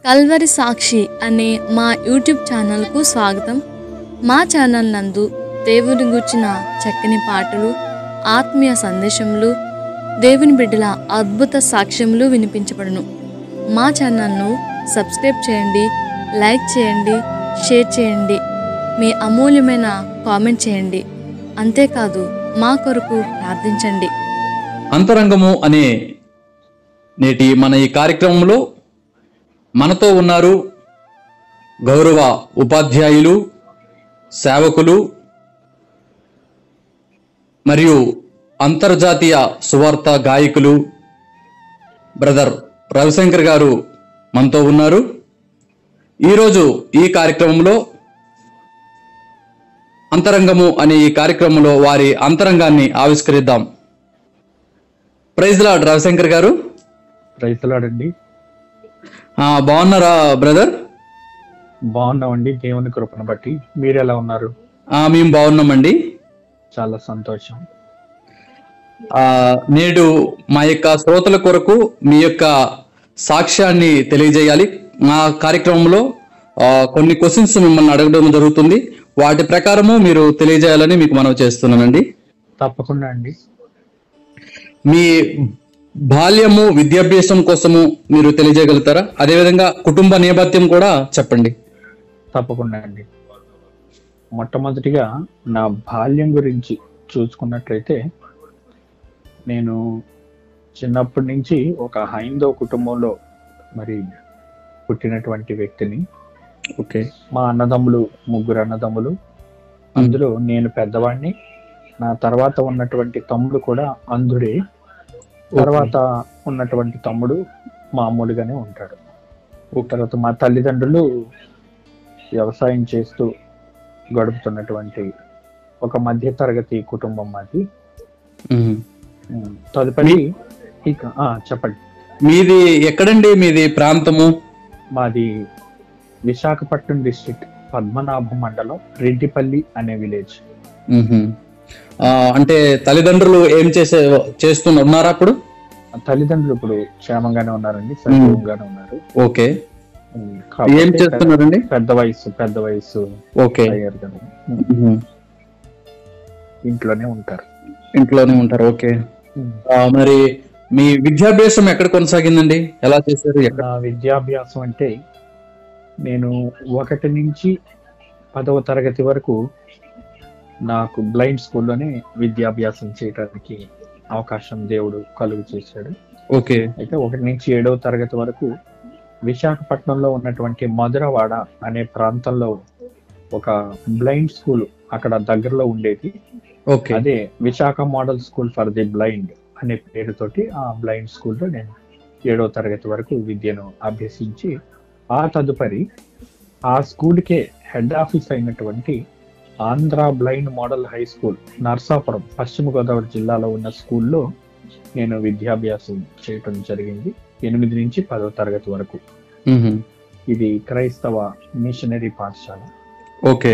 Calvary సాక్షి అనే మా YouTube ఛానల్కు స్వాగతం. మా ఛానల్ నందు దేవుని గూర్చిన చక్కని పాటలు, ఆత్మీయ సందేశములు, దేవుని బిడ్డల అద్భుత సాక్ష్యములు వినిపించబడును. మా ఛానల్ను సబ్స్క్రైబ్ చేయండి, లైక్ చేయండి, షేర్ చేయండి, మీ అమూల్యమైన కామెంట్ చేయండి. అంతేకాదు మా కొరకు ప్రార్థించండి. అంతరంగము అనే నేటి మన ఈ కార్యక్రమంలో మనతో ఉన్నారు గౌరవ ఉపాధ్యాయులు, సేవకులు మరియు అంతర్జాతీయ సువార్త గాయకులు బ్రదర్ రవిశంకర్ గారు మనతో ఉన్నారు. ఈరోజు ఈ కార్యక్రమంలో అంతరంగము అనే ఈ కార్యక్రమంలో వారి అంతరంగాన్ని ఆవిష్కరిద్దాం. ప్రైజ్ లార్డ్ రవిశంకర్ గారు. ప్రైజ్ లార్డ్ అండి. బాగున్నారా బ్రదర్? బాగున్నామండి, దేవుని కృపను బట్టి. మీరు ఎలా ఉన్నారు? మేము బాగున్నామండి. చాలా సంతోషం. నేడు మా యొక్క శ్రోతల కొరకు మీ యొక్క సాక్ష్యాన్ని తెలియజేయాలి. మా కార్యక్రమంలో కొన్ని క్వశ్చన్స్ మిమ్మల్ని అడగడం జరుగుతుంది. వాటి ప్రకారము మీరు తెలియజేయాలని మీకు మనవి చేస్తున్నానండి. తప్పకుండా అండి. మీ బాల్యము, విద్యాభ్యాసం కోసము మీరు తెలియజేయగలుగుతారా? అదేవిధంగా కుటుంబ నేపథ్యం కూడా చెప్పండి. తప్పకుండా అండి. మొట్టమొదటిగా నా బాల్యం గురించి చూసుకున్నట్లయితే, నేను చిన్నప్పటి నుంచి ఒక హైందవ కుటుంబంలో మరి పుట్టినటువంటి వ్యక్తిని. ఓకే. మా అన్నదమ్ములు, ముగ్గురు అన్నదమ్ములు, అందులో నేను పెద్దవాడిని. నా తర్వాత ఉన్నటువంటి తమ్ముడు కూడా అంధుడే. తర్వాత ఉన్నటువంటి తమ్ముడు మామూలుగానే ఉంటాడు. తర్వాత మా తల్లిదండ్రులు వ్యవసాయం చేస్తూ గడుపుతున్నటువంటి ఒక మధ్య తరగతి కుటుంబం మాది. తదుపరి ఇక చెప్పండి. మీది ఎక్కడండి? మీది ప్రాంతము? మాది విశాఖపట్నం డిస్ట్రిక్ట్, పద్మనాభం మండలం, రెడ్డిపల్లి అనే విలేజ్. అంటే తల్లిదండ్రులు ఏం చేస్తున్నారా అప్పుడు? తల్లిదండ్రులు ఇప్పుడు క్షేమంగానే ఉన్నారండి, సజీవంగానే ఉన్నారు. ఓకే. ఏం చేస్తున్నారండి? పెద్ద వయసు ఓకే. అయ్యారు కదా, ఇంట్లోనే ఉంటారు. ఓకే. మరి మీ విద్యాభ్యాసం ఎక్కడ కొనసాగిందండి? ఎలా చేశారు? నా విద్యాభ్యాసం అంటే, నేను 1 నుంచి 10వ తరగతి వరకు నాకు బ్లైండ్ స్కూల్లోనే విద్యాభ్యాసం చేయడానికి అవకాశం దేవుడు కలుగు చేశాడు. ఓకే. అయితే 1 నుంచి 7వ తరగతి వరకు విశాఖపట్నంలో ఉన్నటువంటి మధురవాడ అనే ప్రాంతంలో ఒక బ్లైండ్ స్కూల్ అక్కడ దగ్గరలో ఉండేది. అదే Visakha model school for the blind అనే పేరుతోటి ఆ బ్లైండ్ స్కూల్లో నేను 7వ తరగతి వరకు విద్యను అభ్యసించి, ఆ తదుపరి ఆ స్కూల్కే హెడ్ ఆఫీస్ అయినటువంటి Andhra blind model high school, Narsapuram, పశ్చిమ గోదావరి జిల్లాలో ఉన్న స్కూల్లో నేను విద్యాభ్యాసం చేయటం జరిగింది 8 నుంచి 10వ తరగతి వరకు. ఇది క్రైస్తవ మిషనరీ పాఠశాల. ఓకే.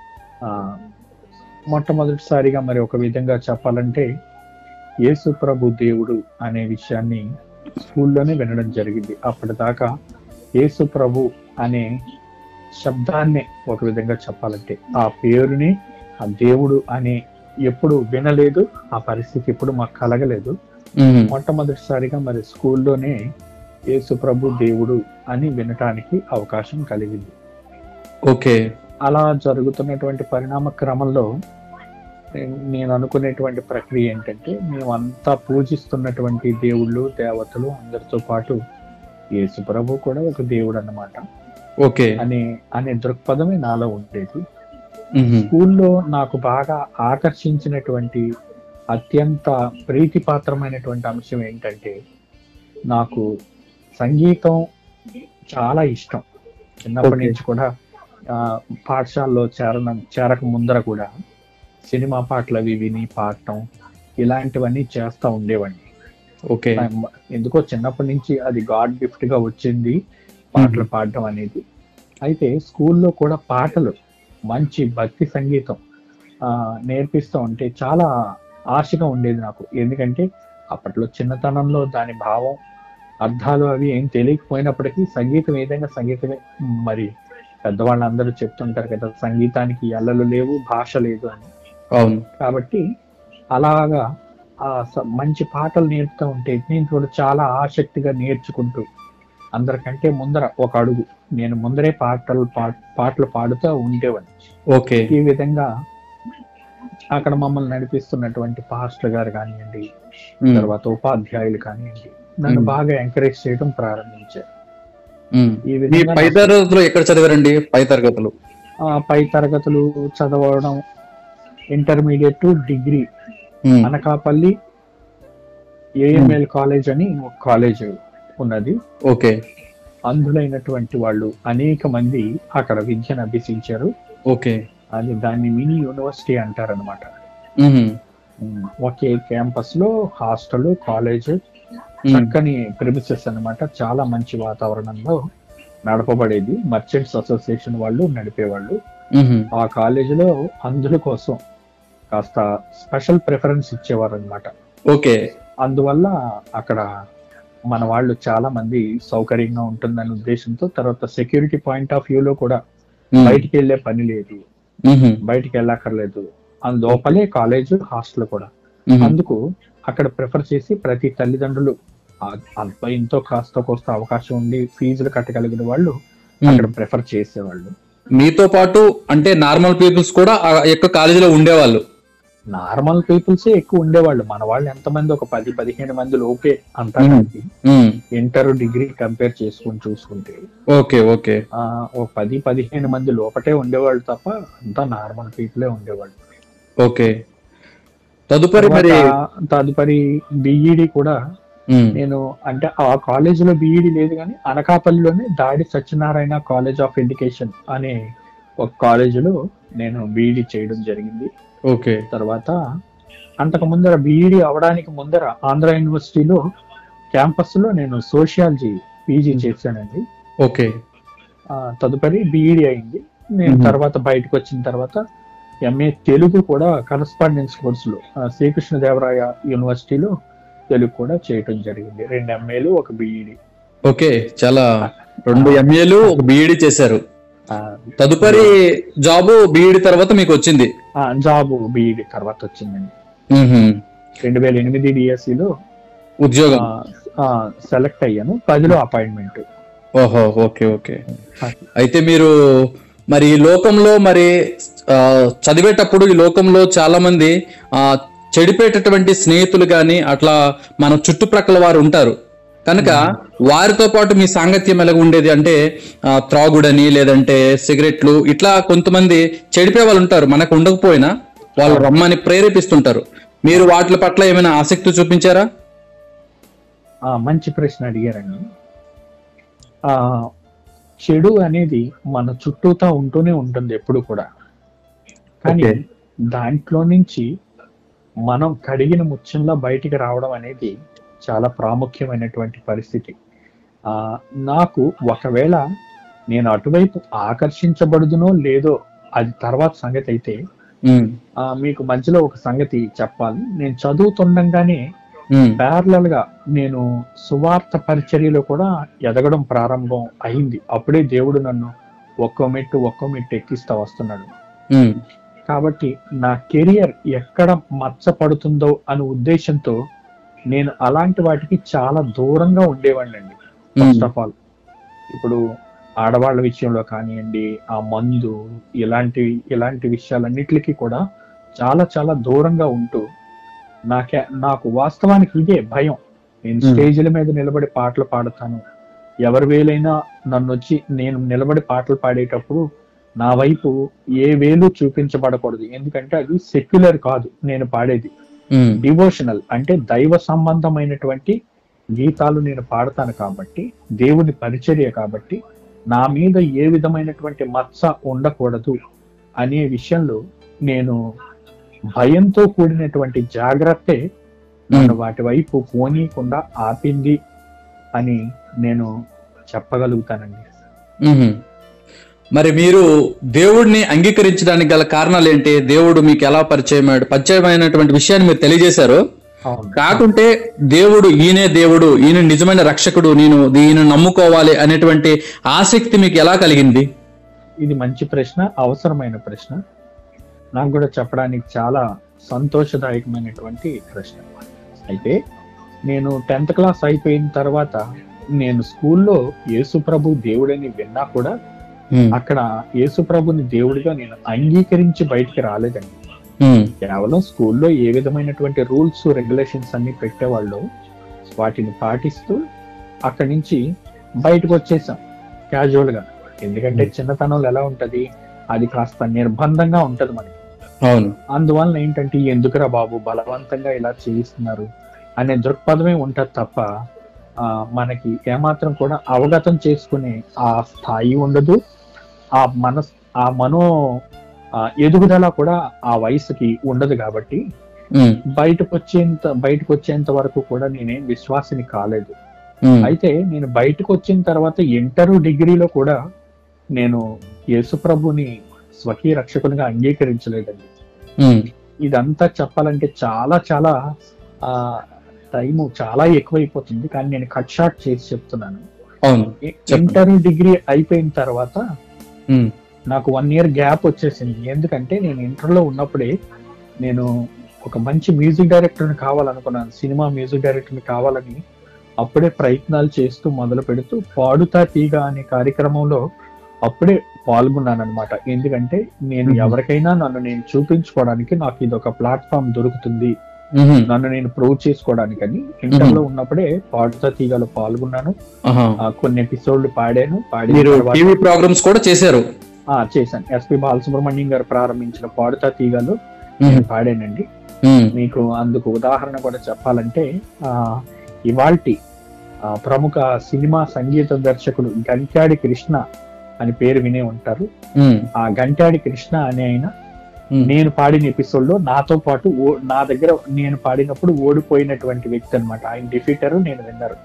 మొట్టమొదటిసారిగా మరి ఒక విధంగా చెప్పాలంటే, యేసు ప్రభు దేవుడు అనే విషయాన్ని స్కూల్లోనే వినడం జరిగింది. అప్పటిదాకా యేసు ప్రభు అనే శబ్దాన్ని ఒక విధంగా చెప్పాలంటే, ఆ పేరుని, ఆ దేవుడు అనే ఎప్పుడు వినలేదు. ఆ పరిస్థితి ఎప్పుడు మాకు కలగలేదు. మొట్టమొదటిసారిగా మరి స్కూల్లోనే యేసు ప్రభు దేవుడు అని వినటానికి అవకాశం కలిగింది. ఓకే. అలా జరుగుతున్నటువంటి పరిణామ క్రమంలో నేను అనుకునేటువంటి ప్రక్రియ ఏంటంటే, మేమంతా పూజిస్తున్నటువంటి దేవుళ్ళు, దేవతలు అందరితో పాటు యేసు ప్రభు కూడా ఒక దేవుడు అన్నమాట అనే దృక్పథమే నాలో ఉండేది. స్కూల్లో నాకు బాగా ఆకర్షించినటువంటి, అత్యంత ప్రీతిపాత్రమైనటువంటి అంశం ఏంటంటే, నాకు సంగీతం చాలా ఇష్టం. చిన్నప్పటి నుంచి కూడా పాఠశాలలో చేరక ముందర కూడా సినిమా పాటలు అవి విని పాడటం, ఇలాంటివన్నీ చేస్తూ ఉండేవాడిని. ఓకే. ఎందుకో చిన్నప్పటి నుంచి అది గాడ్ గిఫ్ట్ గా వచ్చింది, పాటలు పాడటం అనేది. అయితే స్కూల్లో కూడా పాటలు, మంచి భక్తి సంగీతం నేర్పిస్తూ ఉంటే చాలా ఆశగా ఉండేది నాకు. ఎందుకంటే అప్పట్లో చిన్నతనంలో దాని భావం అర్థాలు అవి ఏం తెలియకపోయినప్పటికీ సంగీతం ఏదైనా సంగీతమే. మరి పెద్దవాళ్ళందరూ చెప్తుంటారు కదా, సంగీతానికి ఎల్లలు లేవు, భాష లేదు అని. అవును. కాబట్టి అలాగా మంచి పాటలు నేర్పుతూ ఉంటే నేను కూడా చాలా ఆసక్తిగా నేర్చుకుంటూ అందరికంటే ముందర ఒక అడుగు నేను ముందరే పాటలు పాడుతూ ఉండేవాడిని. ఓకే. ఈ విధంగా అక్కడ మమ్మల్ని నడిపిస్తున్నటువంటి పాస్టర్ గారు కానివ్వండి, తర్వాత ఉపాధ్యాయులు కానివ్వండి, నన్ను బాగా ఎంకరేజ్ చేయడం ప్రారంభించారు. ఈ విధంగా పై తరగతులు ఎక్కడ చదివారండి? పై తరగతులు చదవడం intermediate to degree Anakapalli AML college అని ఒక కాలేజ్ ఉన్నది. ఓకే. అందులైనటువంటి వాళ్ళు అనేక మంది అక్కడ విద్యను అభ్యసించారు. ఓకే. అది దాన్ని మినీ యూనివర్సిటీ అంటారనమాట. ఒకే క్యాంపస్ లో హాస్టల్, కాలేజ్, చక్కని ప్రిమిసెస్ అన్నమాట. చాలా మంచి వాతావరణంలో నడపబడేది. మర్చెంట్స్ అసోసియేషన్ వాళ్ళు నడిపేవాళ్ళు. ఆ కాలేజీలో అందుల కోసం కాస్త స్పెషల్ ప్రిఫరెన్స్ ఇచ్చేవారు అనమాట. ఓకే. అందువల్ల అక్కడ మన వాళ్ళు చాలా మంది సౌకర్యంగా ఉంటుందనే ఉద్దేశంతో, తర్వాత సెక్యూరిటీ పాయింట్ ఆఫ్ వ్యూలో కూడా బయటికి వెళ్ళే పని లేదు, బయటికి వెళ్ళక్కర్లేదు, లోపలే కాలేజ్, హాస్టల్ కూడా. అందుకు అక్కడ ప్రిఫర్ చేసి ప్రతి తల్లిదండ్రులు ఎంతో కాస్త కోస్త అవకాశం ఉండి ఫీజులు కట్టగలిగిన వాళ్ళు అక్కడ ప్రిఫర్ చేసేవాళ్ళు. మీతో పాటు అంటే నార్మల్ పీపుల్స్ కూడా ఆ యొక్క కాలేజీలో ఉండేవాళ్ళు? నార్మల్ పీపుల్సే ఎక్కువ ఉండేవాళ్ళు. మన వాళ్ళు ఎంతమంది, ఒక 10-15 మంది లోపే అంతా. ఇంటర్, డిగ్రీ కంపేర్ చేసుకుని చూసుకుంటే ఓకే ఓకే ఒక 10-15 మంది లోపటే ఉండేవాళ్ళు తప్ప అంతా నార్మల్ పీపులే ఉండేవాళ్ళు. ఓకే. తదుపరి బిఈడి కూడా నేను, అంటే ఆ కాలేజీలో బిఈడి లేదు కానీ అనకాపల్లిలోనే దాడి సత్యనారాయణ కాలేజ్ ఆఫ్ ఎడ్యుకేషన్ అనే ఒక కాలేజీలో నేను బిఈడి చేయడం జరిగింది. ఓకే. తర్వాత అంతకు ముందర బిఈడి అవడానికి ముందర ఆంధ్ర యూనివర్సిటీలో క్యాంపస్ లో నేను సోషియాలజీ పీజీ చేశానండి. ఓకే. తదుపరి బిఈడి అయింది. నేను తర్వాత బయటకు వచ్చిన తర్వాత ఎంఏ తెలుగు కూడా కరస్పాండెన్స్ కోర్సులో శ్రీకృష్ణదేవరాయ యూనివర్సిటీలో తెలుగు కూడా చేయటం జరిగింది. 2 ఎంఏలు, 1 బిఈడి. ఓకే. చాలా 2 ఎంఏలు, 1 బిఈడి చేశారు. తదుపరి జాబ్ బిఈడి తర్వాత మీకు వచ్చింది? జాబ్ బిఈడి తర్వాత వచ్చిందండి. 2008 డిఎస్సిలో ఉద్యోగం సెలెక్ట్ అయ్యాను. 10లో అపాయింట్మెంట్. ఓహో. Okay okay. అయితే మీరు మరి ఈ లోకంలో మరి చదివేటప్పుడు ఈ లోకంలో చాలా మంది చెడిపేటటువంటి స్నేహితులు కానీ అట్లా మన చుట్టుప్రక్కల వారు ఉంటారు కనుక వారితో పాటు మీ సాంగత్యం ఎలాగ ఉండేది? అంటే త్రాగుడని, లేదంటే సిగరెట్లు, ఇట్లా కొంతమంది చెడిపే వాళ్ళు ఉంటారు. మనకు ఉండకపోయినా వాళ్ళు రమ్మని ప్రేరేపిస్తుంటారు. మీరు వాటి పట్ల ఏమైనా ఆసక్తి చూపించారా? మంచి ప్రశ్న అడిగారండి. చెడు అనేది మన చుట్టూతా ఉంటూనే ఉంటుంది ఎప్పుడు కూడా. కానీ దాంట్లో నుంచి మనం కడిగిన ముత్యంలో బయటికి రావడం అనేది చాలా ప్రాముఖ్యమైనటువంటి పరిస్థితి. నాకు ఒకవేళ నేను అటువైపు ఆకర్షించబడుదునో లేదో అది తర్వాత సంగతి అయితే, మీకు మధ్యలో ఒక సంగతి చెప్పాలి. నేను చదువుతుండగానే ప్యారలల్ గా నేను సువార్త పరిచర్యలో కూడా ఎదగడం ప్రారంభం అయింది. అప్పుడే దేవుడు నన్ను ఒక్కో మెట్టు ఎక్కిస్తా వస్తున్నాడు. కాబట్టి నా కెరియర్ ఎక్కడ మచ్చపడుతుందో అనే ఉద్దేశంతో నేను అలాంటి వాటికి చాలా దూరంగా ఉండేవాడినండి. ఫస్ట్ ఆఫ్ ఆల్, ఇప్పుడు ఆడవాళ్ళ విషయంలో కానివ్వండి, ఆ మందు, ఇలాంటి విషయాలన్నిటికీ కూడా చాలా చాలా దూరంగా ఉంటూ నాకు వాస్తవానికి ఇదే భయం. నేను స్టేజ్ల మీద నిలబడి పాటలు పాడతాను, ఎవరి వేలైనా నన్ను వచ్చి నేను నిలబడి పాటలు పాడేటప్పుడు నా వైపు ఏ వేలు చూపించబడకూడదు. ఎందుకంటే అది సెక్యులర్ కాదు నేను పాడేది, డివోషనల్, అంటే దైవ సంబంధమైనటువంటి గీతాలు నేను పాడతాను కాబట్టి, దేవుని పరిచర్య కాబట్టి నా మీద ఏ విధమైనటువంటి మచ్చ ఉండకూడదు అనే విషయంలో నేను భయంతో కూడినటువంటి జాగ్రత్తే నన్ను వాటి వైపు పోనీయకుండా ఆపింది అని నేను చెప్పగలుగుతానండి. మరి మీరు దేవుడిని అంగీకరించడానికి గల కారణాలు ఏంటి? దేవుడు మీకు ఎలా పరిచయమైనటువంటి విషయాన్ని మీరు తెలియజేశారు. అవును. కాకుంటే దేవుడు ఈయనే దేవుడు, ఈయన నిజమైన రక్షకుడు, నేను ఈయన నమ్ముకోవాలి అనేటువంటి ఆసక్తి మీకు ఎలా కలిగింది? ఇది మంచి ప్రశ్న, అవసరమైన ప్రశ్న. నాకు కూడా చెప్పడానికి చాలా సంతోషదాయకమైనటువంటి ప్రశ్న. అయితే నేను 10th క్లాస్ అయిపోయిన తర్వాత నేను స్కూల్లో యేసుప్రభు దేవుడని విన్నా కూడా అక్కడ యేసుప్రభుని దేవుడిగా నేను అంగీకరించి బయటికి రాలేదండి. కేవలం స్కూల్లో ఏ విధమైనటువంటి రూల్స్ రెగ్యులేషన్స్ అన్ని పెట్టేవాళ్ళు వాటిని పాటిస్తూ అక్కడి నుంచి బయటకు వచ్చేసాం క్యాజువల్ గా. ఎందుకంటే చిన్నతనంలో ఎలా ఉంటది, అది కాస్త నిర్బంధంగా ఉంటది మనకి. అవును. అందువల్ల ఏంటంటే ఎందుకురా బాబు బలవంతంగా ఇలా చేయిస్తున్నారు అనే దృక్పథమే ఉంటది తప్ప మనకి ఏమాత్రం కూడా అవగతం చేసుకునే ఆ స్థాయి ఉండదు, ఆ మనో ఎదుగుదల కూడా ఆ వయసుకి ఉండదు. కాబట్టి బయటకు వచ్చేంత వరకు కూడా నేనేం విశ్వాసిని కాలేదు. అయితే నేను బయటకు వచ్చిన తర్వాత ఇంటర్ డిగ్రీలో కూడా నేను యేసుప్రభుని స్వకీయ రక్షకునిగా అంగీకరించలేదండి. ఇదంతా చెప్పాలంటే చాలా చాలా టైము చాలా ఎక్కువైపోతుంది, కానీ నేను కట్ షార్ట్ చేసి చెప్తున్నాను. ఇంటర్ డిగ్రీ అయిపోయిన తర్వాత నాకు 1 year గ్యాప్ వచ్చేసింది. ఎందుకంటే నేను ఇంటర్లో ఉన్నప్పుడే నేను ఒక మంచి మ్యూజిక్ డైరెక్టర్ని కావాలనుకున్నాను, సినిమా మ్యూజిక్ డైరెక్టర్ని కావాలని అప్పుడే ప్రయత్నాలు చేస్తూ మొదలు పెడుతూ పాడుతా తీగ అనే కార్యక్రమంలో అప్పుడే పాల్గొన్నాను అనమాట. ఎందుకంటే నేను ఎవరికైనా నన్ను నేను చూపించుకోవడానికి నాకు ఇది ఒక ప్లాట్ఫామ్ దొరుకుతుంది, నన్ను నేను ప్రూవ్ చేసుకోవడానికని ఇంటర్లో ఉన్నప్పుడే పాడుతా తీగలో పాల్గొన్నాను. కొన్ని ఎపిసోడ్లు పాడాను. టీవీ ప్రోగ్రామ్స్ కూడా చేశారు. చేశాను. ఎస్పి బాలసుబ్రహ్మణ్యం గారు ప్రారంభించిన పాడుతా తీగలో నేను పాడానండి. మీకు అందుకు ఉదాహరణ కూడా చెప్పాలంటే ఇవాల్టి ప్రముఖ సినిమా సంగీత దర్శకుడు గంట్యాడి కృష్ణ అని పేరు వినే ఉంటారు. ఆ గంట్యాడి కృష్ణ అనే ఆయన నేను పాడిన ఎపిసోడ్ లో నాతో పాటు నా దగ్గర నేను పాడినప్పుడు ఓడిపోయినటువంటి వ్యక్తి అనమాట. ఆయన డిఫీటర్, నేను విన్నరు.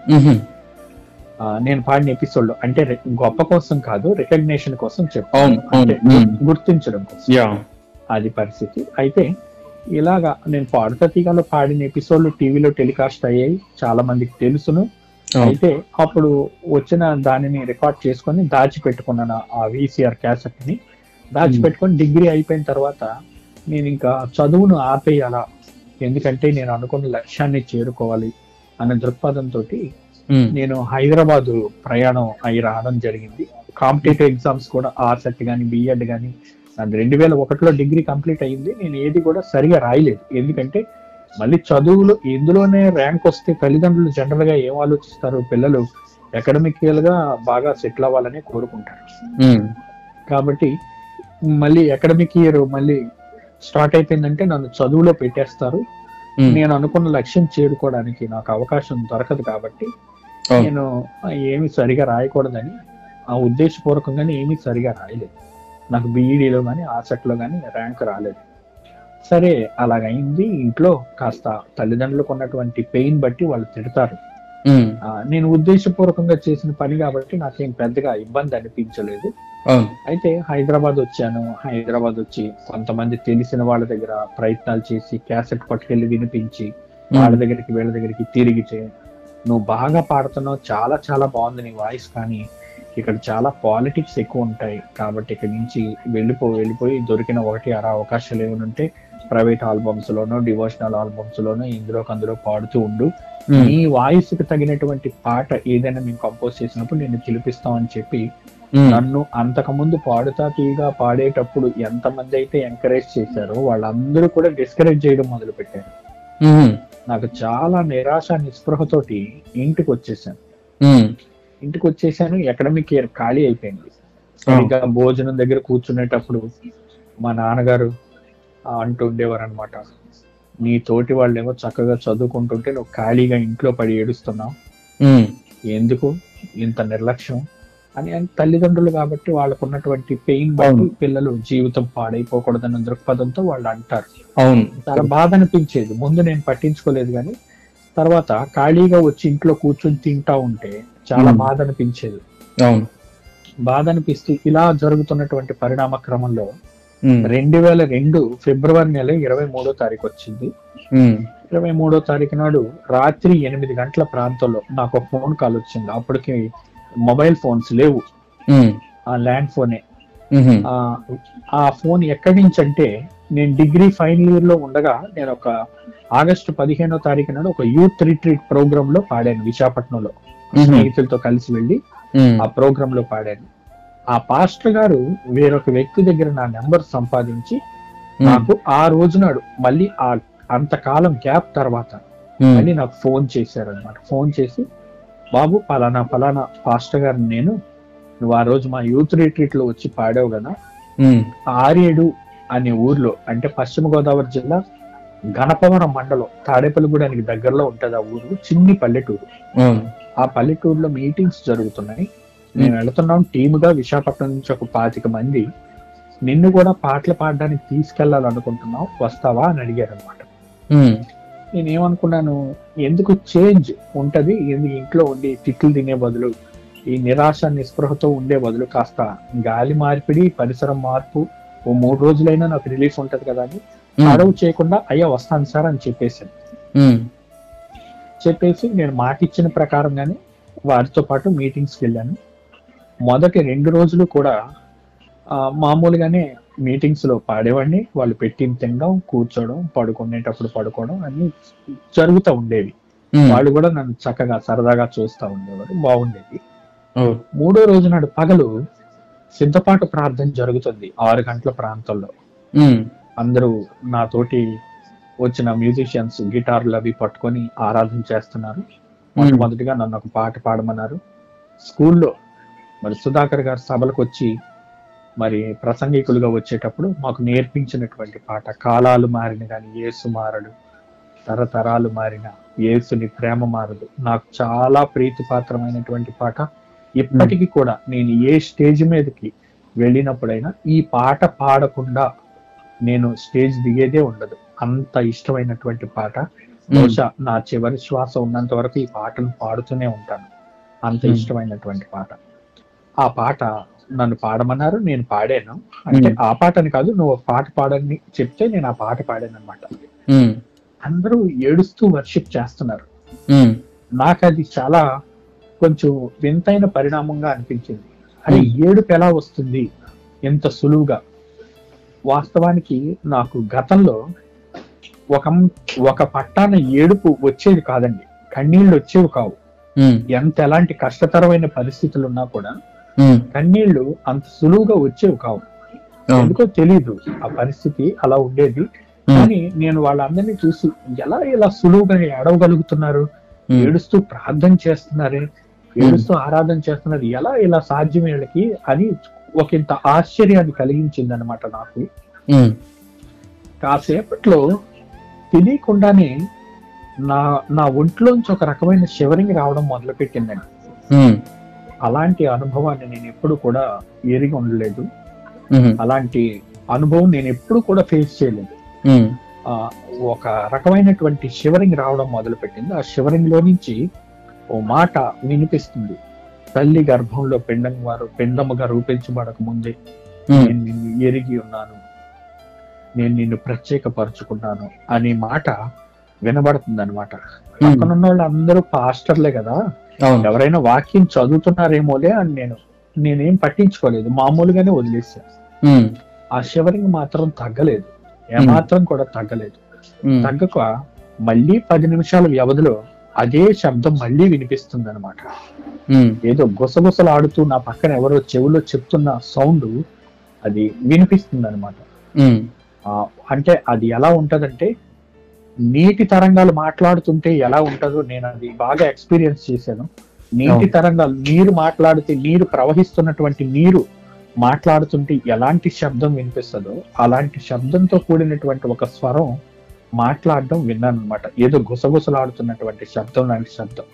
నేను పాడిన ఎపిసోడ్ లో అంటే గొప్ప కోసం కాదు, రికగ్నేషన్ కోసం చెప్పాను, అంటే గుర్తించడం కోసం. అది పరిస్థితి. అయితే ఇలాగా నేను పాడుతా తీగలో పాడిన ఎపిసోడ్లు టీవీలో టెలికాస్ట్ అయ్యాయి, చాలా మందికి తెలుసును. అయితే అప్పుడు వచ్చిన దానిని రికార్డ్ చేసుకొని దాచిపెట్టుకున్నాను, ఆ VCR క్యాసెట్ ని దాచిపెట్టుకొని డిగ్రీ అయిపోయిన తర్వాత నేను ఇంకా చదువును ఆపేయాలా, ఎందుకంటే నేను అనుకున్న లక్ష్యాన్ని చేరుకోవాలి అనే దృక్పథంతో నేను హైదరాబాద్ ప్రయాణం అయి రావడం జరిగింది. కాంపిటేటివ్ ఎగ్జామ్స్ కూడా ఆర్సెట్ కానీ బిఎడ్ కానీ 2001లో డిగ్రీ కంప్లీట్ అయ్యింది. నేను ఏది కూడా సరిగా రాయలేదు, ఎందుకంటే మళ్ళీ చదువులు ఇందులోనే ర్యాంక్ వస్తే తల్లిదండ్రులు జనరల్ గా ఏం ఆలోచిస్తారు, పిల్లలు అకాడమికల్ గా బాగా సెటిల్ అవ్వాలని కోరుకుంటారు. కాబట్టి మళ్ళీ అకాడమిక్ ఇయర్ మళ్ళీ స్టార్ట్ అయిపోయిందంటే నన్ను చదువులో పెట్టేస్తారు. నేను అనుకున్న లక్ష్యం చేరుకోవడానికి నాకు అవకాశం దొరకదు. కాబట్టి నేను ఏమి సరిగా రాయకూడదని ఆ ఉద్దేశపూర్వకంగానే ఏమీ సరిగా రాయలేదు. నాకు బీఈడీలో కానీ ఆర్సెట్లో కానీ ర్యాంక్ రాలేదు. సరే అలాగైంది. ఇంట్లో కాస్త తల్లిదండ్రులకు ఉన్నటువంటి పెయిన్ బట్టి వాళ్ళు తిడతారు. నేను ఉద్దేశపూర్వకంగా చేసిన పని కాబట్టి నాకేం పెద్దగా ఇబ్బంది అనిపించలేదు. అయితే హైదరాబాద్ వచ్చాను. హైదరాబాద్ వచ్చి కొంతమంది తెలిసిన వాళ్ళ దగ్గర ప్రయత్నాలు చేసి క్యాసెట్ పట్టుకెళ్ళి వినిపించి వాళ్ళ దగ్గరికి వీళ్ళ దగ్గరికి తిరిగితే, నువ్వు బాగా పాడుతున్నావు, చాలా చాలా బాగుంది నీ వాయిస్, కానీ ఇక్కడ చాలా పాలిటిక్స్ ఎక్కువ ఉంటాయి, కాబట్టి ఇక్కడ నుంచి వెళ్ళిపోయి దొరికిన 1-6 అవకాశాలు ఏమైనా ఉంటే ప్రైవేట్ ఆల్బమ్స్ లోనో డివోషనల్ ఆల్బమ్స్ లోనో ఇందులో పాడుతూ ఉండు, నీ వాయిస్ కి తగినటువంటి పాట ఏదైనా మేము కంపోజ్ చేసినప్పుడు నేను పిలిపిస్తామని చెప్పి నన్ను అంతకుముందు పాడుతా తీగా పాడేటప్పుడు ఎంతమంది అయితే ఎంకరేజ్ చేశారో వాళ్ళందరూ కూడా డిస్కరేజ్ చేయడం మొదలు పెట్టారు. నాకు చాలా నిరాశ నిస్పృహతోటి ఇంటికి వచ్చేసాను. అకాడమిక్ ఇయర్ ఖాళీ అయిపోయింది. సరిగ్గా భోజనం దగ్గర కూర్చునేటప్పుడు మా నాన్నగారు అంటూ ఉండేవారు అనమాట, నీ తోటి వాళ్ళేమో చక్కగా చదువుకుంటుంటే నువ్వు ఖాళీగా ఇంట్లో పడి ఏడుస్తున్నావు, ఎందుకు ఇంత నిర్లక్ష్యం అని. తల్లిదండ్రులు కాబట్టి వాళ్ళకు ఉన్నటువంటి పెయిన్ బట్టి పిల్లలు జీవితం పాడైపోకూడదన్న దృక్పథంతో వాళ్ళు అంటారు. చాలా బాధ అనిపించేది. ముందు నేను పట్టించుకోలేదు, కానీ తర్వాత ఖాళీగా వచ్చి ఇంట్లో కూర్చొని తింటా ఉంటే చాలా బాధ అనిపించేది. బాధ అనిపిస్తే ఇలా జరుగుతున్నటువంటి పరిణామ క్రమంలో 2002 ఫిబ్రవరి నెల 23వ తారీఖు వచ్చింది. 23వ తారీఖు నాడు రాత్రి 8 గంటల ప్రాంతంలో నాకు ఒక ఫోన్ కాల్ వచ్చింది. అప్పటికి మొబైల్ ఫోన్స్ లేవు, ఆ ల్యాండ్ ఫోనే. ఆ ఫోన్ ఎక్కడి నుంచి అంటే, నేను డిగ్రీ ఫైనల్ ఇయర్ లో ఉండగా నేను ఒక ఆగస్టు 15వ తారీఖు నాడు ఒక యూత్ రిట్రీట్ ప్రోగ్రామ్ లో పాడాను విశాఖపట్నంలో. స్నేహితులతో కలిసి వెళ్ళి ఆ ప్రోగ్రామ్ లో పాడాను. ఆ పాస్టర్ గారు వేరొక వ్యక్తి దగ్గర నా నెంబర్ సంపాదించి నాకు ఆ రోజు నాడు మళ్ళీ ఆ అంతకాలం గ్యాప్ తర్వాత మళ్ళీ నాకు ఫోన్ చేశారు అనమాట. ఫోన్ చేసి, బాబు పలానా పాస్టర్ గారిని నేను, నువ్వు ఆ రోజు మా యూత్ రిట్రీట్ లో వచ్చి పాడావు కదా, ఆరేడు అనే ఊర్లో, అంటే పశ్చిమ గోదావరి జిల్లా గణపవరం మండలం తాడేపల్లిగూడానికి దగ్గరలో ఉంటది ఆ ఊరు, చిన్ని పల్లెటూరు. ఆ పల్లెటూరులో మీటింగ్స్ జరుగుతున్నాయి, నేను వెళుతున్నాం టీముగా, విశాఖపట్నం నుంచి ఒక 25 మంది, నిన్ను కూడా పాటలు పాడడానికి తీసుకెళ్లాలనుకుంటున్నావు, వస్తావా అని అడిగారు అనమాట. నేనేమనుకున్నాను, ఎందుకు చేంజ్ ఉంటది, ఎందుకు ఇంట్లో ఉండి తిట్లు తినే బదులు, ఈ నిరాశ నిస్పృహతో ఉండే బదులు కాస్త గాలి మార్పిడి, పరిసరం మార్పు, ఓ 3 రోజులైనా నాకు రిలీఫ్ ఉంటది కదా అని అడవు చేయకుండా, అయ్యా వస్తాను సార్ అని చెప్పేసి నేను మాట ఇచ్చిన ప్రకారంగానే వారితో పాటు మీటింగ్స్కి వెళ్ళాను. మొదటి 2 రోజులు కూడా మామూలుగానే మీటింగ్స్ లో పాడేవాడిని. వాళ్ళు పెట్టిన తినడం, కూర్చోవడం, పడుకునేటప్పుడు పడుకోవడం అన్ని జరుగుతూ ఉండేవి. వాళ్ళు కూడా నన్ను చక్కగా సరదాగా చూస్తూ ఉండేవారు, బాగుండేది. 3వ రోజు నాడు పగలు సిద్ధపాటు ప్రార్థన జరుగుతుంది 6 గంటల ప్రాంతంలో. అందరూ నాతోటి వచ్చిన మ్యూజిషియన్స్ గిటార్లు అవి పట్టుకొని ఆరాధన చేస్తున్నారు. మొట్టమొదటిగా నన్ను ఒక పాట పాడమన్నారు. స్కూల్లో మరి సుధాకర్ గారు సభలకు వచ్చి మరి ప్రసంగికులుగా వచ్చేటప్పుడు మాకు నేర్పించినటువంటి పాట, కాలాలు మారిన కానీ యేసు మారడు, తరతరాలు మారిన యేసుని ప్రేమ మారదు, నాకు చాలా ప్రీతిపాత్రమైనటువంటి పాట. ఇప్పటికీ కూడా నేను ఏ స్టేజ్ మీదకి వెళ్ళినప్పుడైనా ఈ పాట పాడకుండా నేను స్టేజ్ దిగేదే ఉండదు, అంత ఇష్టమైనటువంటి పాట. బహుశా నా చివరి శ్వాస ఉన్నంత వరకు ఈ పాటను పాడుతూనే ఉంటాను, అంత ఇష్టమైనటువంటి పాట. ఆ పాట నన్ను పాడమన్నారు, నేను పాడాను. అంటే ఆ పాటని కాదు, నువ్వు ఒక పాట పాడని చెప్తే నేను ఆ పాట పాడాను అనమాట. అందరూ ఏడుస్తూ వర్షిప్ చేస్తున్నారు. నాకు అది చాలా కొంచెం వింతైన పరిణామంగా అనిపించింది. అది ఏడుపు ఎలా వస్తుంది ఎంత సులువుగా? వాస్తవానికి నాకు గతంలో ఒక పట్టాన ఏడుపు వచ్చేది కాదండి, కన్నీళ్లు వచ్చేవి కావు. ఎలాంటి కష్టతరమైన పరిస్థితులు ఉన్నా కూడా కన్నీళ్లు అంత సులువుగా వచ్చేవి కావు. ఎందుకో తెలీదు, ఆ పరిస్థితి అలా ఉండేది. కానీ నేను వాళ్ళందరినీ చూసి ఎలా సులువుగా ఏడవగలుగుతున్నారు, ఏడుస్తూ ప్రార్థన చేస్తున్నారే, ఏడుస్తూ ఆరాధన చేస్తున్నారు, ఇలా సాధ్యం వీళ్ళకి అని ఒకంత ఆశ్చర్యాన్ని కలిగించింది అనమాట నాకు. కాసేపట్లో తెలియకుండానే నా ఒంట్లోంచి ఒక రకమైన షివరింగ్ రావడం మొదలు పెట్టిందండి. అలాంటి అనుభవాన్ని నేను ఎప్పుడు కూడా ఎరిగి ఉండలేదు, అలాంటి అనుభవం నేను ఎప్పుడు కూడా ఫేస్ చేయలేదు. ఒక రకమైనటువంటి షివరింగ్ రావడం మొదలు పెట్టింది. ఆ షివరింగ్ లో నుంచి ఓ మాట వినిపిస్తుంది, తల్లి గర్భంలో పిండముగా రూపించబడక ముందే నేను నిన్ను ఎరిగి ఉన్నాను, నేను నిన్ను ప్రత్యేకపరుచుకున్నాను అనే మాట వినబడుతుంది అనమాట. పక్కనున్న వాళ్ళు అందరూ పాస్టర్లే కదా, ఎవరైనా వాక్యం చదువుతున్నారేమోలే అని నేనేం పట్టించుకోలేదు, మామూలుగానే వదిలేసాను. ఆ షివరింగ్ మాత్రం తగ్గలేదు, ఏమాత్రం కూడా తగ్గలేదు. తగ్గక మళ్ళీ 10 నిమిషాల వ్యవధిలో అదే శబ్దం మళ్ళీ వినిపిస్తుంది అనమాట. ఏదో గుసగుసలాడుతూ నా పక్కన ఎవరో చెవిలో చెప్తున్న సౌండ్ అది వినిపిస్తుంది అనమాట. అంటే అది ఎలా ఉంటదంటే, నీటి తరంగాలు మాట్లాడుతుంటే ఎలా ఉంటుందో నేను అది బాగా ఎక్స్పీరియన్స్ చేశాను. నీటి తరంగాలు, నీరు మాట్లాడితే, నీరు ప్రవహిస్తున్నటువంటి నీరు మాట్లాడుతుంటే ఎలాంటి శబ్దం వినిపిస్తుందో అలాంటి శబ్దంతో కూడినటువంటి ఒక స్వరం మాట్లాడడం విన్నాను అనమాట. ఏదో గుసగుసలాడుతున్నటువంటి శబ్దం లాంటి శబ్దం.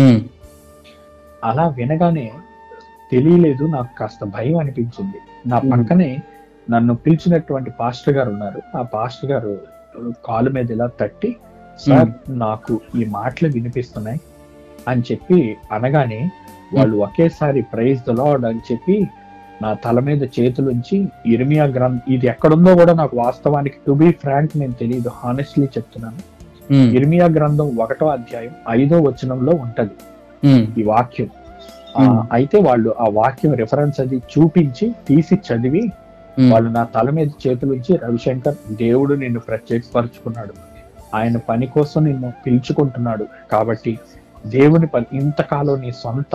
అలా వినగానే తెలియలేదు, నాకు కాస్త భయం అనిపించింది. నా పక్కనే నన్ను పిలిచినటువంటి పాస్టర్ గారు ఉన్నారు. ఆ పాస్టర్ గారు కాలు మీద ఇలా తట్టి, సార్ నాకు ఈ మాటలు వినిపిస్తున్నాయి అని చెప్పి అనగానే వాళ్ళు ఒకేసారి ప్రైజ్ ది లార్డ్ అని చెప్పి నా తల మీద చేతులుంచి ఇర్మియా గ్రంథం, ఇది ఎక్కడుందో కూడా నాకు వాస్తవానికి టు బి ఫ్రాంక్ నేను తెలియదు, హానెస్ట్లీ చెప్తున్నాను. ఇర్మియా గ్రంథం 1వ అధ్యాయం 5వ వచనంలో ఉంటది ఈ వాక్యం. అయితే వాళ్ళు ఆ వాక్యం రిఫరెన్స్ అది చూపించి తీసి చదివి వాళ్ళు నా తల మీద చేతులుంచి, రవిశంకర్, దేవుడు నిన్ను ప్రత్యేకపరుచుకున్నాడు, ఆయన పని కోసం నిన్ను పిలుచుకుంటున్నాడు, కాబట్టి దేవుని పని ఇంతకాలం నీ సొంత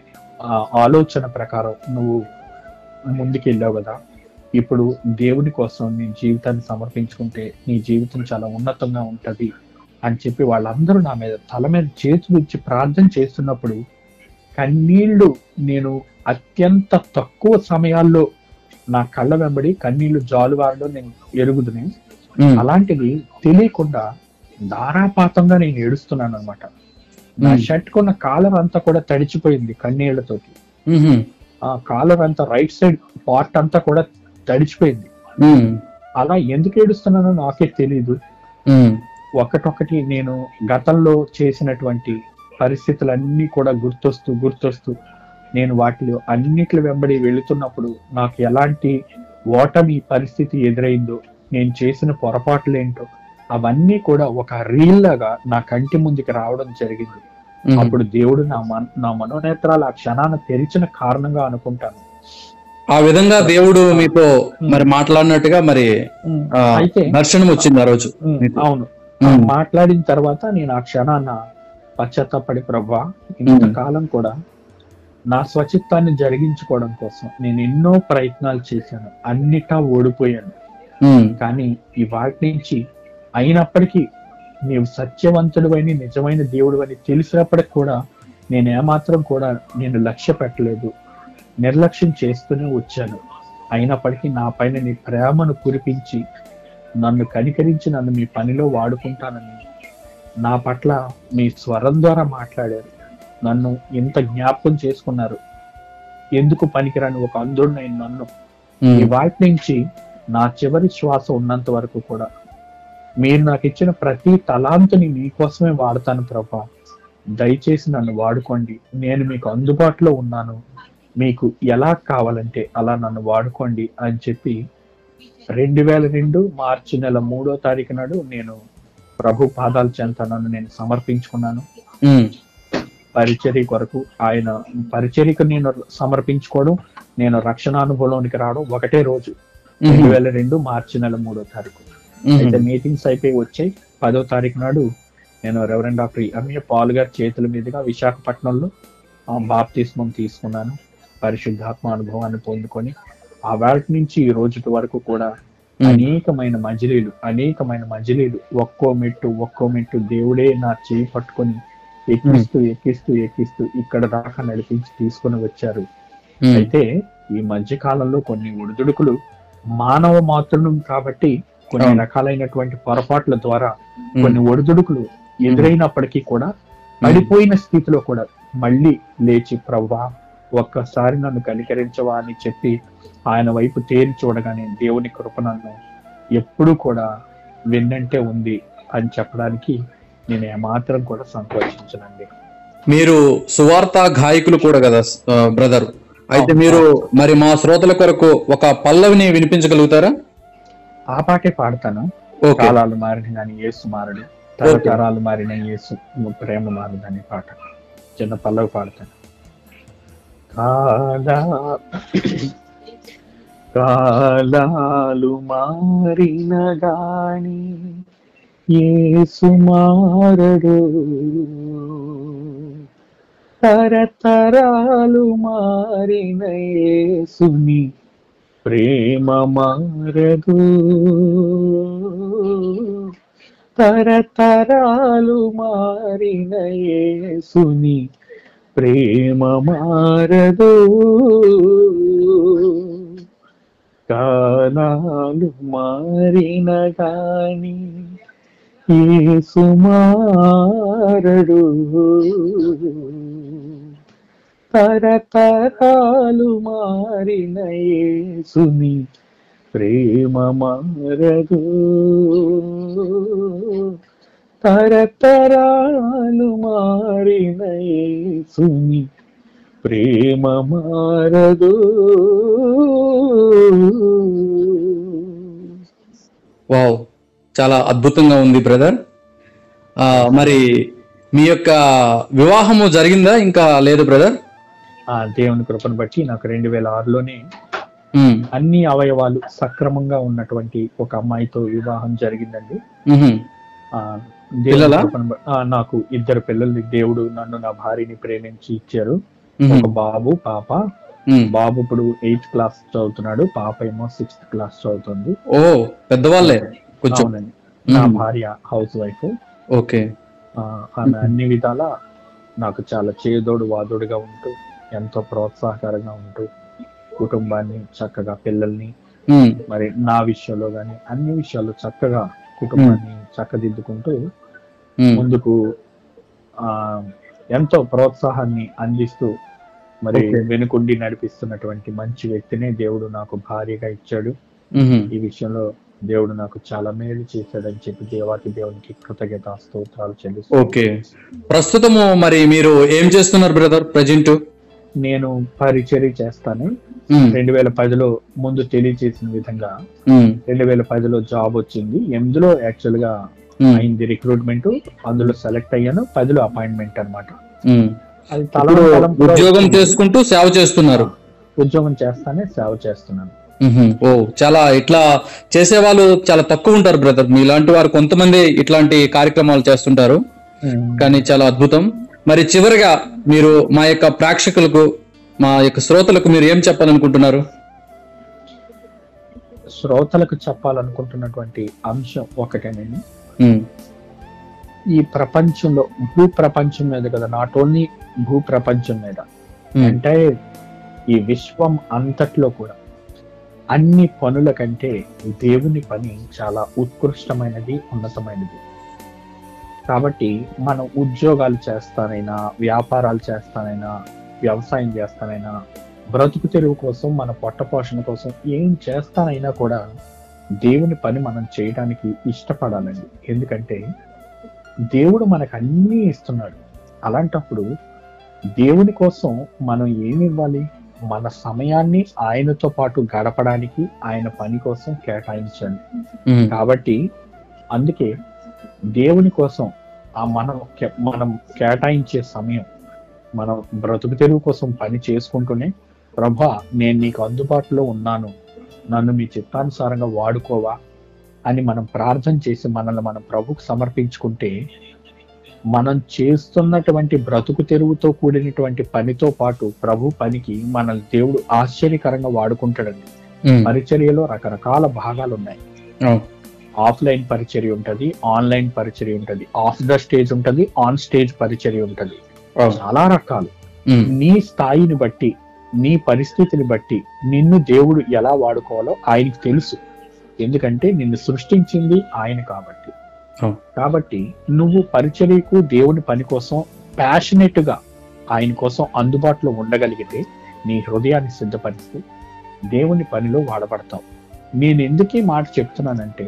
ఆలోచన ప్రకారం నువ్వు ముందుకెళ్ళావు కదా, ఇప్పుడు దేవుని కోసం నీ జీవితాన్ని సమర్పించుకుంటే నీ జీవితం చాలా ఉన్నతంగా ఉంటది అని చెప్పి వాళ్ళందరూ నా మీద తల మీద చేతులు ఇచ్చి ప్రార్థన చేస్తున్నప్పుడు కన్నీళ్లు, నేను అత్యంత తక్కువ సమయాల్లో నా కళ్ళ వెంబడి కన్నీళ్లు జాలువారడం నేను ఎరుగుదునే. అలాంటిది తెలియకుండా ధారాపాతంగా నేను ఏడుస్తున్నాను అనమాట. నా షర్ట్ కొన్న కాలర్ అంతా కూడా తడిచిపోయింది కన్నీళ్లతోటి. ఆ కాలర్ అంతా రైట్ సైడ్ పార్ట్ అంతా కూడా తడిచిపోయింది. అలా ఎందుకు ఏడుస్తున్నానో నాకే తెలీదు. ఒకటొకటి నేను గతంలో చేసినటువంటి పరిస్థితులన్నీ కూడా గుర్తొస్తూ నేను వాటిలో అన్నిటి వెంబడి వెళుతున్నప్పుడు నాకు ఎలాంటి ఓటమి పరిస్థితి ఎదురైందో, నేను చేసిన పొరపాట్లు ఏంటో అవన్నీ కూడా ఒక రీల్ లాగా నా కంటి ముందుకు రావడం జరిగింది. అప్పుడు దేవుడు నా మనోనేత్రాలు ఆ క్షణాన తెరిచిన కారణంగా అనుకుంటాను. ఆ విధంగా దేవుడు మీతో మరి మాట్లాడినట్టుగా మరి అయితే దర్శనం వచ్చింది ఆ రోజు. అవును, మాట్లాడిన తర్వాత నేను ఆ క్షణాన పశ్చాత్తాపడి, ప్రభువా, ఇంతకాలం కూడా నా స్వచిత్తాన్ని జరిగించుకోవడం కోసం నేను ఎన్నో ప్రయత్నాలు చేశాను, అన్నిటా ఓడిపోయాను. కానీ ఈ వాటి నుంచి అయినప్పటికీ నీవు సత్యవంతుడివని, నిజమైన దేవుడు అని తెలిసినప్పటికి కూడా నేను ఏమాత్రం కూడా నేను లక్ష్య పెట్టలేదు, నిర్లక్ష్యం చేస్తూనే వచ్చాను. అయినప్పటికీ నా పైన నీ ప్రేమను కురిపించి నన్ను కనికరించి నన్ను మీ పనిలో వాడుకుంటానని నా పట్ల మీ స్వరం ద్వారా మాట్లాడారు. నన్ను ఇంత జ్ఞాపకం చేసుకున్నారు. ఎందుకు పనికిరాని ఒక అంధుడినైన నన్ను ఈ వాటి నుంచి నా చివరి శ్వాస ఉన్నంత వరకు కూడా మీరు నాకు ఇచ్చిన ప్రతి తలాంతుని మీకోసమే వాడతాను ప్రభా, దయచేసి నన్ను వాడుకోండి, నేను మీకు అందుబాటులో ఉన్నాను, మీకు ఎలా కావాలంటే అలా నన్ను వాడుకోండి అని చెప్పి 2002 మార్చి నెల 3వ తారీఖు నాడు నేను ప్రభు పాదాల చెంత నన్ను నేను సమర్పించుకున్నాను. పరిచర్య కొరకు, ఆయన పరిచర్యకు నేను సమర్పించుకోవడం, నేను రక్షణ అనుభవంలోనికి రావడం ఒకటే రోజు, 2002 మార్చి నెల 3వ తారీఖు. అయితే మీటింగ్స్ అయిపోయి వచ్చాయి. 10వ తారీఖు నాడు నేను రెవరెండ్ డాక్టర్ ఎంఏ పాల్ గారి చేతుల మీదుగా విశాఖపట్నంలో బాప్తిస్మం తీసుకున్నాను. పరిశుద్ధాత్మ అనుభవాన్ని పొందుకొని ఆ వాటి నుంచి ఈ రోజు వరకు కూడా అనేకమైన మజిలీలు ఒక్కో మెట్టు దేవుడే నా చేయి పట్టుకొని ఎక్కిస్తూ ఇక్కడ దాకా నడిపించి తీసుకొని వచ్చారు. అయితే ఈ మధ్య కాలంలో కొన్ని ఒడిదుడుకులు మానవ మాత్రం కాబట్టి కొన్ని రకాలైనటువంటి పొరపాట్ల ద్వారా కొన్ని ఒడిదుడుకులు ఎదురైనప్పటికీ కూడా పడిపోయిన స్థితిలో కూడా మళ్ళీ లేచి, ప్రభువా ఒక్కసారి నన్ను కనికరించవా అని చెప్పి ఆయన వైపు తేరి చూడగానే దేవుని కృప నన్ను ఎప్పుడూ కూడా వెన్నంటే ఉంది అని చెప్పడానికి నేను ఏమాత్రం కూడా సంకోచించనండి. మీరు సువార్త గాయకులు కూడా కదా బ్రదర్, అయితే మీరు మరి మా శ్రోతల కొరకు ఒక పల్లవిని వినిపించగలుగుతారా? ఆ పాటే పాడతాను. కాలాలు మారిన కానీ యేసు మారడు, తరతరాలు మారిన యేసు ప్రేమ మారదని పాట చిన్న పల్లవి పాడతాను. కాలాలు మారిన గాని యేసు మారడు, తరతరాలు మారిన యేసుని ప్రేమ మారదు, తరతరాలు మారిన యేసుని ప్రేమ మారదు. కాలాలు మారిన గాని యేసు మారడు, తరతరాలు మారిన యేసుని ప్రేమ మారదు, తరతరాలు మారిన యేసుని ప్రేమ మారదు. వావ్, చాలా అద్భుతంగా ఉంది బ్రదర్. మరి మీ యొక్క వివాహము జరిగిందా ఇంకా లేదు బ్రదర్? ఆ దేవుని కృపను బట్టి నాకు 2006లోనే అన్ని అవయవాలు సక్రమంగా ఉన్నటువంటి ఒక అమ్మాయితో వివాహం జరిగిందండి. దేవుని కృపను నాకు 2 పిల్లలు. దేవుడు నన్ను, నా భార్యని ప్రేమించి ఇచ్చారు. ఒక బాబు, పాప. బాబు ఇప్పుడు 8th క్లాస్ చదువుతున్నాడు, పాప ఏమో 6th క్లాస్ చదువుతుంది. ఓ, పెద్దవాళ్ళే. అవునండి. నా భార్య హౌస్ వైఫ్. ఓకే. ఆమె అన్ని విధాల నాకు చాలా చేదోడు వాదోడుగా ఉంటూ, ఎంతో ప్రోత్సాహకరంగా ఉంటూ, కుటుంబాన్ని చక్కగా, పిల్లల్ని మరి నా విషయంలో గాని అన్ని విషయాల్లో చక్కగా కుటుంబాన్ని చక్కదిద్దుకుంటూ ముందుకు ఎంతో ప్రోత్సాహాన్ని అందిస్తూ మరి వెనుకుండి నడిపిస్తున్నటువంటి మంచి వ్యక్తిని దేవుడు నాకు భార్యగా ఇచ్చాడు. ఈ విషయంలో దేవుడు నాకు చాలా మేలు చేశాడని చెప్పి దేవాతి దేవునికి కృతజ్ఞత స్తోత్రాలు చెల్లిస్తాను. ఓకే. ప్రస్తుతము మరి మీరు ఏం చేస్తున్నారు బ్రదర్ ప్రెజెంట్? నేను పరిచర్య చేస్తాను. 2010లో ముందు తెలియజేసిన విధంగా 2010లో జాబ్ వచ్చింది. 8లో యాక్చువల్ గా అయింది రిక్రూట్మెంట్. అందులో సెలెక్ట్ అయ్యాను. 10లో అపాయింట్మెంట్ అన్నమాట. అది ఉద్యోగం చేసుకుంటూ సేవ చేస్తున్నారు. ఉద్యోగం చేస్తానే సేవ చేస్తున్నాను. ఓ, చాలా ఇట్లా చేసే వాళ్ళు చాలా తక్కువ ఉంటారు బ్రదర్. మీలాంటి వారు కొంతమంది ఇట్లాంటి కార్యక్రమాలు చేస్తుంటారు, కానీ చాలా అద్భుతం. మరి చివరిగా మీరు మా యొక్క ప్రేక్షకులకు, మా యొక్క శ్రోతలకు మీరు ఏం చెప్పాలనుకుంటున్నారు? శ్రోతలకు చెప్పాలనుకుంటున్నటువంటి అంశం ఒకటేనండి. ఈ ప్రపంచంలో, భూ ప్రపంచం మీద కదా, నాట్ ఓన్లీ భూ ప్రపంచం మీద, అంటే ఈ విశ్వం అంతట్లో కూడా అన్ని పనుల కంటే దేవుని పని చాలా ఉత్కృష్టమైనది, ఉన్నతమైనది. కాబట్టి మనం ఉద్యోగాలు చేస్తానైనా, వ్యాపారాలు చేస్తానైనా, వ్యవసాయం చేస్తానైనా, బ్రతుకు తెరువు కోసం, మన పొట్ట పోషణ కోసం ఏం చేస్తానైనా కూడా దేవుని పని మనం చేయడానికి ఇష్టపడాలండి. ఎందుకంటే దేవుడు మనకు అన్నీ ఇస్తున్నాడు. అలాంటప్పుడు దేవుని కోసం మనం ఏమి ఇవ్వాలి? మన సమయాన్ని ఆయనతో పాటు గడపడానికి, ఆయన పని కోసం కేటాయించండి. కాబట్టి అందుకే దేవుని కోసం మనం కేటాయించే సమయం, మనం బ్రతుకు తెరువు కోసం పని చేసుకుంటూనే, ప్రభా నేను నీకు అందుబాటులో ఉన్నాను, నన్ను మీ చిత్తానుసారంగా వాడుకోవా అని మనం ప్రార్థన చేసి మనల్ని మనం ప్రభుకు సమర్పించుకుంటే, మనం చేస్తున్నటువంటి బ్రతుకు తెరువుతో కూడినటువంటి పనితో పాటు ప్రభు పనికి మనల్ని దేవుడు ఆశ్చర్యకరంగా వాడుకుంటాడండి. పరిచర్యలో రకరకాల భాగాలు ఉన్నాయి. ఆఫ్లైన్ పరిచర్య ఉంటది, ఆన్లైన్ పరిచర్య ఉంటది, ఆఫ్ ద స్టేజ్ ఉంటది, ఆన్ స్టేజ్ పరిచర్య ఉంటది. చాలా రకాలు. నీ స్థాయిని బట్టి, నీ పరిస్థితిని బట్టి నిన్ను దేవుడు ఎలా వాడుకోవాలో ఆయనకు తెలుసు. ఎందుకంటే నిన్ను సృష్టించింది ఆయన కాబట్టి. కాబట్టి నువ్వు పరిచర్యకు, దేవుని పని కోసం ప్యాషనెట్ గా ఆయన కోసం అందుబాటులో ఉండగలిగితే, నీ హృదయాన్ని సిద్ధపరిస్తే దేవుని పనిలో వాడబడతావు. నేను ఎందుకు ఈ మాట చెప్తున్నానంటే,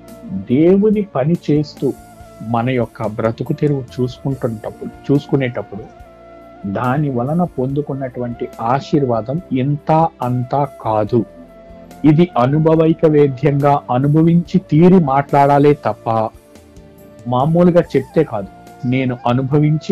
దేవుని పని చేస్తూ మన యొక్క బ్రతుకు తెరువు చూసుకునేటప్పుడు దాని వలన పొందుకున్నటువంటి ఆశీర్వాదం ఇంత అంతా కాదు. ఇది అనుభవైక వేద్యంగా అనుభవించి తీరి మాట్లాడాలే తప్ప మామూలుగా చెప్తే కాదు. నేను అనుభవించి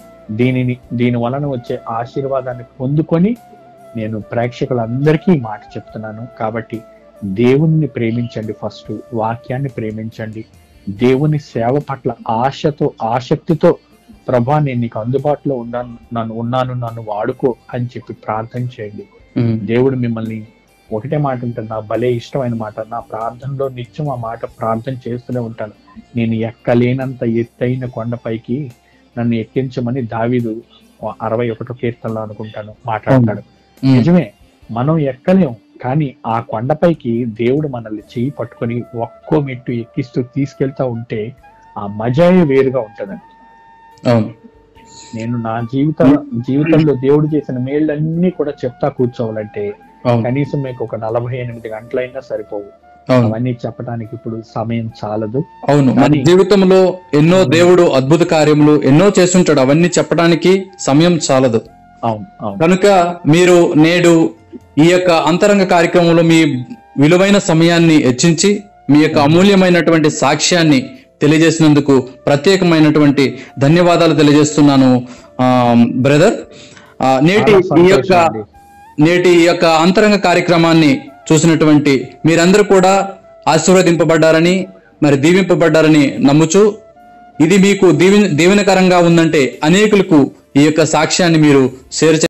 దీని వలన వచ్చే ఆశీర్వాదాన్ని పొందుకొని నేను ప్రేక్షకులందరికీ మాట చెప్తున్నాను. కాబట్టి దేవుణ్ణి ప్రేమించండి, ఫస్ట్ వాక్యాన్ని ప్రేమించండి, దేవుని సేవ పట్ల ఆశతో, ఆసక్తితో, ప్రభా నేను నీకు అందుబాటులో నన్ను వాడుకో అని చెప్పి ప్రార్థన చేయండి. దేవుడు మిమ్మల్ని, ఒకటే మాట ఉంటుంది, నా భలే ఇష్టమైన మాట, నా ప్రార్థనలో నిత్యం ఆ మాట ప్రార్థన చేస్తూనే ఉంటాను. నేను ఎక్కలేనంత ఎత్తైన కొండపైకి నన్ను ఎక్కించమని దావీదు 61వ కీర్తనలో అనుకుంటాను మాట్లాడతాడు. నిజమే, మనం ఎక్కలేం, కానీ ఆ కొండపైకి దేవుడు మనల్ని చేయి పట్టుకొని ఒక్కో మెట్టు ఎక్కిస్తూ తీసుకెళ్తా ఉంటే ఆ మజాయే వేరుగా ఉంటదండి. నేను నా జీవితంలో దేవుడు చేసిన మేళ్ళన్నీ కూడా చెప్తా కూర్చోవాలంటే కనీసం మీకు ఒక 48 గంటలైనా సరిపోవు. అవన్నీ చెప్పడానికి ఇప్పుడు సమయం చాలదు. అవును, మన జీవితంలో ఎన్నో దేవుడు అద్భుత కార్యములు ఎన్నో చేస్తుంటాడు, అవన్నీ చెప్పడానికి సమయం చాలదు. అవును అవును కనుక మీరు నేడు ఈ యొక్క అంతరంగ కార్యక్రమంలో మీ విలువైన సమయాన్ని హెచ్చించి మీ యొక్క అమూల్యమైనటువంటి సాక్ష్యాన్ని తెలియజేసినందుకు ప్రత్యేకమైనటువంటి ధన్యవాదాలు తెలియజేస్తున్నాను బ్రదర్. నేటి ఈ యొక్క అంతరంగ కార్యక్రమాన్ని చూసినటువంటి మీరందరూ కూడా ఆశీర్వదింపబడ్డారని మరి దీవింపబడ్డారని నమ్ముచు, ఇది మీకు దీవెనకరంగా ఉందంటే అనేకులకు ఈ యొక్క సాక్ష్యాన్ని మీరు షేర్